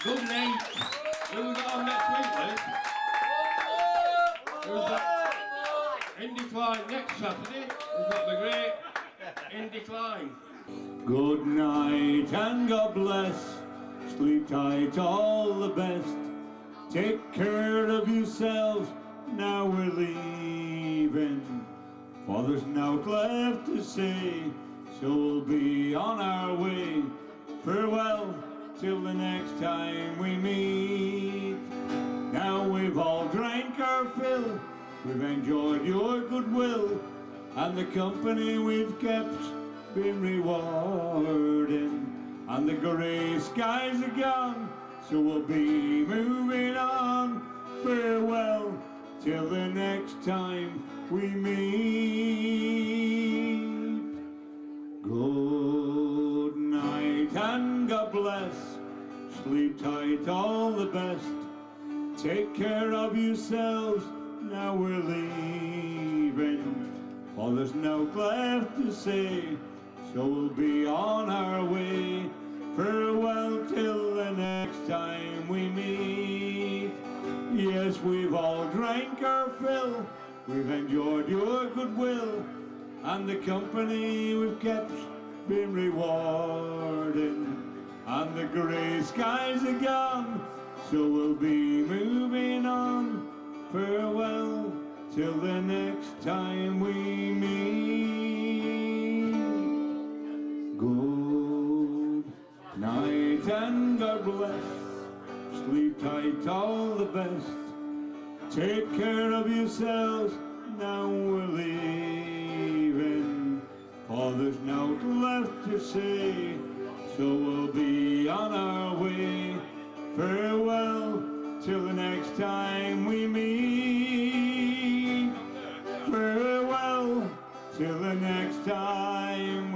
Good night. Who we got on next week, Liz? Who's that? In Decline next Saturday. We've got the great In Decline. Good night and God bless. Sleep tight, all the best. Take care of yourselves, now we're leaving. For there's naught left to say, so we'll be on our way. Farewell till the next time we meet. Now we've all drank our fill, we've enjoyed your goodwill, and the company we've kept been rewarding. And the grey skies are gone, so we'll be moving on. Farewell till the next time we meet. Good night and God bless. Sleep tight, all the best. Take care of yourselves, now we're leaving. For there's no left to say, so we'll be on our way. Farewell till the next time we meet. Yes, we've all drank our fill, we've enjoyed your goodwill, and the company we've kept been rewarding. And the grey skies are gone, so we'll be moving on. Farewell till the next time we meet. Good night and God bless. Sleep tight, all the best. Take care of yourselves, now we're leaving. For there's naught left to say, so we'll be on our way. Farewell till the next time we meet. Farewell till the next time